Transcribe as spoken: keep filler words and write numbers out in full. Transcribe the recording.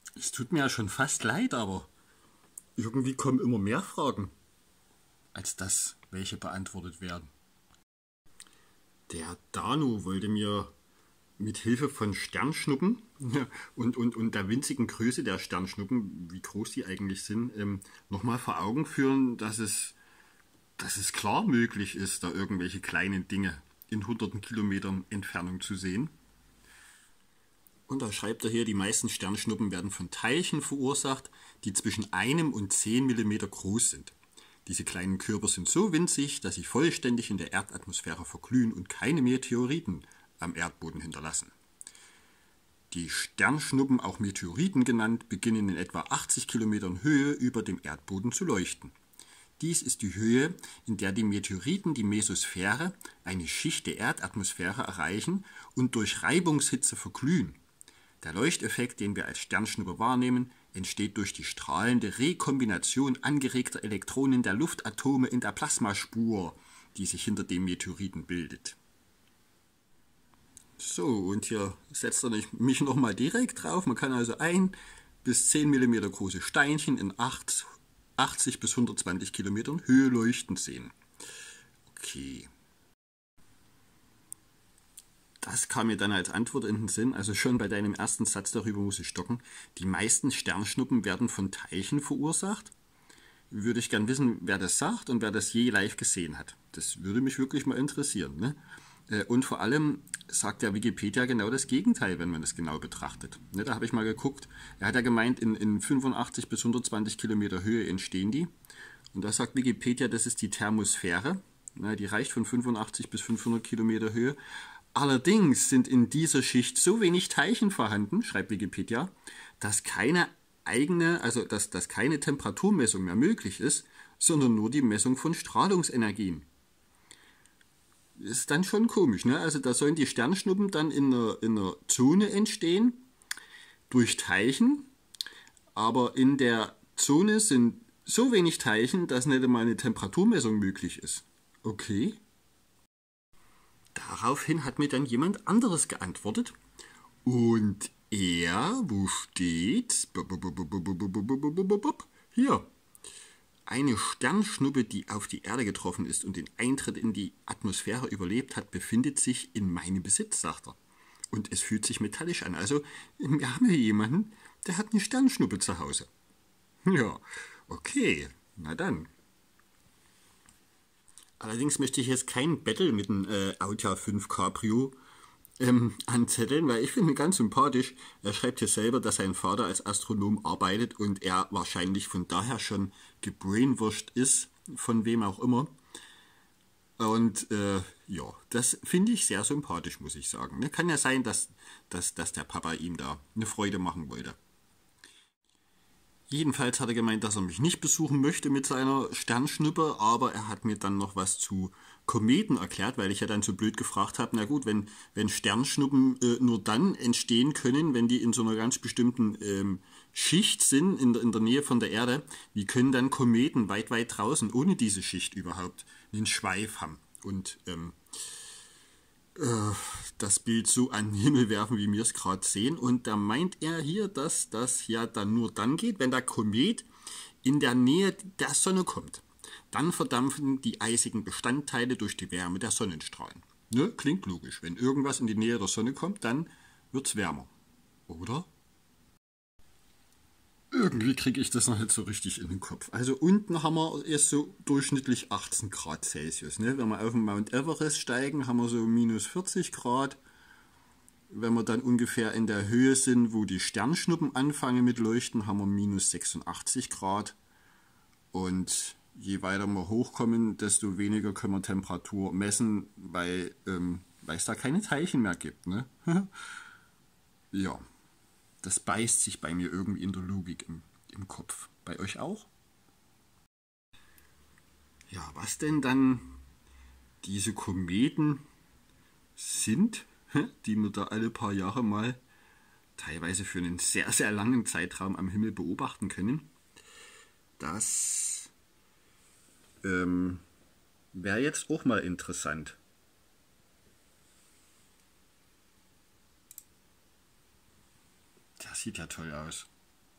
Es tut mir ja schon fast leid, aber irgendwie kommen immer mehr Fragen, als das, welche beantwortet werden. Der Danu wollte mir mit Hilfe von Sternschnuppen und, und, und der winzigen Größe der Sternschnuppen, wie groß die eigentlich sind, ähm, nochmal vor Augen führen, dass es, dass es klar möglich ist, da irgendwelche kleinen Dinge in hunderten Kilometern Entfernung zu sehen. Und da schreibt er hier, die meisten Sternschnuppen werden von Teilchen verursacht, die zwischen einem und zehn Millimeter groß sind. Diese kleinen Körper sind so winzig, dass sie vollständig in der Erdatmosphäre verglühen und keine Meteoriten am Erdboden hinterlassen. Die Sternschnuppen, auch Meteoriten genannt, beginnen in etwa achtzig Kilometern Höhe über dem Erdboden zu leuchten. Dies ist die Höhe, in der die Meteoriten die Mesosphäre, eine Schicht der Erdatmosphäre, erreichen und durch Reibungshitze verglühen. Der Leuchteffekt, den wir als Sternschnuppe wahrnehmen, entsteht durch die strahlende Rekombination angeregter Elektronen der Luftatome in der Plasmaspur, die sich hinter dem Meteoriten bildet. So, und hier setzt er mich nochmal direkt drauf. Man kann also ein bis zehn Millimeter große Steinchen in achtzig bis hundertzwanzig Kilometern Höhe leuchten sehen. Okay. Das kam mir dann als Antwort in den Sinn, also schon bei deinem ersten Satz darüber muss ich stocken. Die meisten Sternschnuppen werden von Teilchen verursacht. Würde ich gern wissen, wer das sagt und wer das je live gesehen hat. Das würde mich wirklich mal interessieren, ne? Und vor allem sagt der Wikipedia genau das Gegenteil, wenn man das genau betrachtet. Ne, da habe ich mal geguckt, er hat ja gemeint, in, in fünfundachtzig bis hundertzwanzig Kilometer Höhe entstehen die. Und da sagt Wikipedia, das ist die Thermosphäre. Ne, die reicht von fünfundachtzig bis fünfhundert Kilometer Höhe. Allerdings sind in dieser Schicht so wenig Teilchen vorhanden, schreibt Wikipedia, dass keine eigene, also dass, dass keine Temperaturmessung mehr möglich ist, sondern nur die Messung von Strahlungsenergien. Ist dann schon komisch, ne? Also da sollen die Sternschnuppen dann in einer, in einer Zone entstehen, durch Teilchen, aber in der Zone sind so wenig Teilchen, dass nicht einmal eine Temperaturmessung möglich ist. Okay. Daraufhin hat mir dann jemand anderes geantwortet und er, wo steht? Hier. Eine Sternschnuppe, die auf die Erde getroffen ist und den Eintritt in die Atmosphäre überlebt hat, befindet sich in meinem Besitz, sagt er. Und es fühlt sich metallisch an. Also, wir haben hier jemanden, der hat eine Sternschnuppe zu Hause. Ja, okay, na dann. Allerdings möchte ich jetzt kein Battle mit dem äh, Audi fünf Cabrio ähm, anzetteln, weil ich finde ihn ganz sympathisch. Er schreibt hier selber, dass sein Vater als Astronom arbeitet und er wahrscheinlich von daher schon gebrainwashed ist, von wem auch immer. Und äh, ja, das finde ich sehr sympathisch, muss ich sagen. Kann ja sein, dass, dass, dass der Papa ihm da eine Freude machen wollte. Jedenfalls hat er gemeint, dass er mich nicht besuchen möchte mit seiner Sternschnuppe, aber er hat mir dann noch was zu Kometen erklärt, weil ich ja dann so blöd gefragt habe, na gut, wenn, wenn Sternschnuppen äh, nur dann entstehen können, wenn die in so einer ganz bestimmten ähm, Schicht sind, in der, in der Nähe von der Erde, wie können dann Kometen weit, weit draußen ohne diese Schicht überhaupt einen Schweif haben und ähm, äh, das Bild so an den Himmel werfen, wie wir es gerade sehen. Und da meint er hier, dass das ja dann nur dann geht, wenn der Komet in der Nähe der Sonne kommt. Dann verdampfen die eisigen Bestandteile durch die Wärme der Sonnenstrahlen. Ne? Klingt logisch. Wenn irgendwas in die Nähe der Sonne kommt, dann wird es wärmer. Oder? Irgendwie kriege ich das noch nicht so richtig in den Kopf. Also unten haben wir erst so durchschnittlich achtzehn Grad Celsius. Ne? Wenn wir auf den Mount Everest steigen, haben wir so minus vierzig Grad. Wenn wir dann ungefähr in der Höhe sind, wo die Sternschnuppen anfangen mit Leuchten, haben wir minus sechsundachtzig Grad. Und je weiter wir hochkommen, desto weniger können wir Temperatur messen, weil, ähm, weil es da keine Teilchen mehr gibt. Ne? Ja. Das beißt sich bei mir irgendwie in der Logik im, im Kopf. Bei euch auch? Ja, was denn dann diese Kometen sind, die wir da alle paar Jahre mal teilweise für einen sehr, sehr langen Zeitraum am Himmel beobachten können, das ähm, wäre jetzt auch mal interessant. Das sieht ja toll aus.